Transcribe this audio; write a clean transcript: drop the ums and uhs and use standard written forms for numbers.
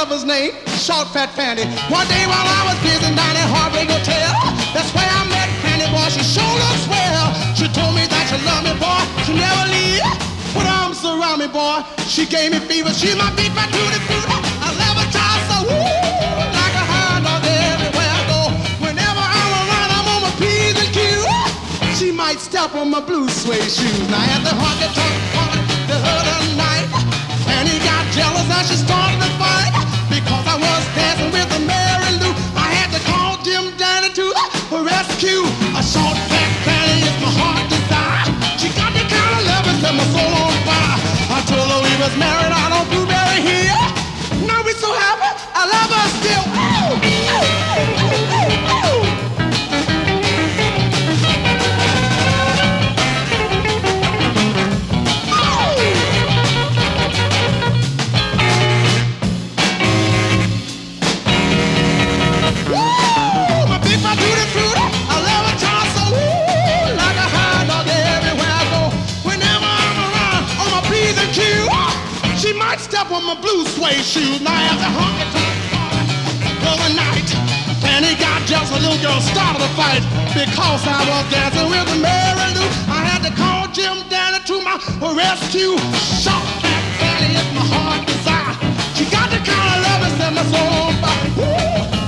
lover's name, Short Fat Fanny. One day while I was busy down at Heartbreak Hotel, that's where I met Fanny, boy. She sure looks swell. She told me that she loved me, boy. She never leave. Put her arms around me, boy. She gave me fever. She's my beat, my tutti frutti. I love her child so like a hound dog everywhere I go. Whenever I'm around, I'm on my P's and Q's. She might step on my blue suede shoes. Now at the honky tonk party the other night, Fanny got jealous and she started to fight because I was dancing with the Mary Lou. I had to call Jim Danny to rescue. A short fat Fanny is my heart desire. She got the kind of love that set my soul on fire. I told her we was married out on Blueberry Hill. Now we so happy, I love her still. Ooh, ooh, ooh, ooh, ooh. Step on my blue suede shoes. Now at the honky tonk party overnight, Fanny got jealous. A little girl started a fight because I was dancing with the Mary Lou. I had to call Jim Danny to my rescue. Short fat Fanny is my heart desire. She got the kind of love that set my soul on fire. Ooh.